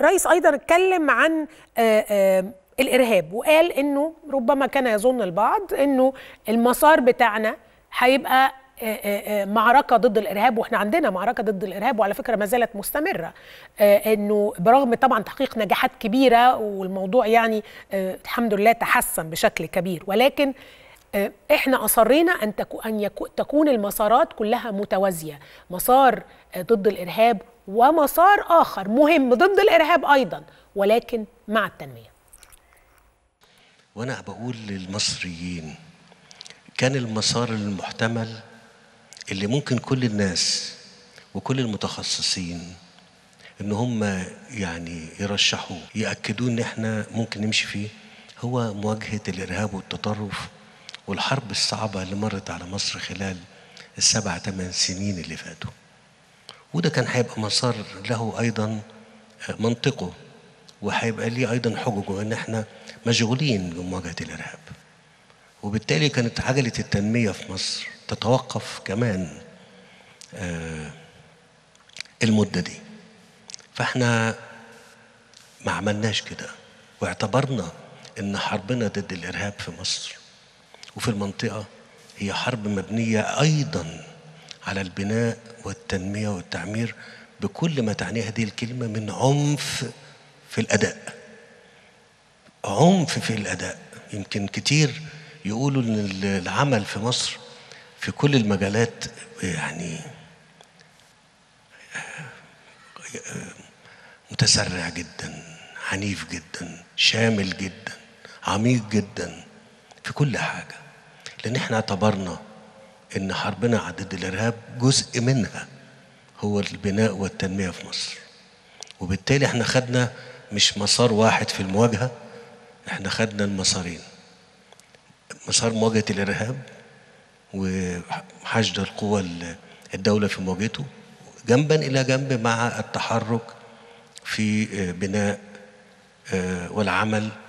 الرئيس أيضا اتكلم عن الإرهاب، وقال إنه ربما كان يظن البعض إنه المسار بتاعنا هيبقى معركة ضد الإرهاب، وإحنا عندنا معركة ضد الإرهاب وعلى فكرة ما زالت مستمرة، إنه برغم طبعا تحقيق نجاحات كبيرة والموضوع يعني الحمد لله تحسن بشكل كبير، ولكن إحنا أصرينا أن تكون المسارات كلها متوازية، مسار ضد الإرهاب ومسار آخر مهم ضد الإرهاب أيضا ولكن مع التنمية. وأنا بقول للمصريين كان المسار المحتمل اللي ممكن كل الناس وكل المتخصصين إن هم يعني يرشحوه يأكدوا إن إحنا ممكن نمشي فيه، هو مواجهة الإرهاب والتطرف والحرب الصعبة اللي مرت على مصر خلال ال7 8 سنين اللي فاتوا. وده كان هيبقى مسار له أيضا منطقه، وهيبقى ليه أيضا حججه إن إحنا مشغولين بمواجهة الإرهاب. وبالتالي كانت عجلة التنمية في مصر تتوقف كمان المدة دي. فإحنا ما عملناش كده، واعتبرنا إن حربنا ضد الإرهاب في مصر وفي المنطقة هي حرب مبنية أيضا على البناء والتنمية والتعمير بكل ما تعنيه هذه الكلمة من عنف في الأداء. عنف في الأداء. يمكن كتير يقولوا إن العمل في مصر في كل المجالات يعني متسرع جدا، عنيف جدا، شامل جدا، عميق جدا في كل حاجة، لأن احنا اعتبرنا إن حربنا ضد الإرهاب جزء منها هو البناء والتنمية في مصر. وبالتالي احنا خدنا مش مسار واحد في المواجهة، احنا خدنا المسارين، مسار مواجهة الإرهاب وحشد القوى الدولة في مواجهته جنبا إلى جنب مع التحرك في بناء والعمل